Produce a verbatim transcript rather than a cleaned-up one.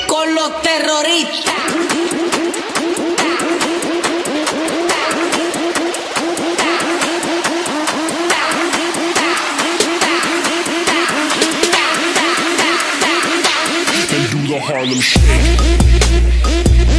con los terroristas. And do the Harlem Shake.